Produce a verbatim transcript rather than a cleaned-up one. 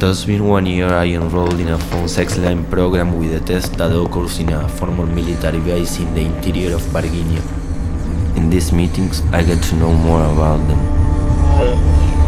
It has been one year I enrolled in a phone sex line program with a test that occurs in a former military base in the interior of Varginha. In these meetings, I get to know more about them.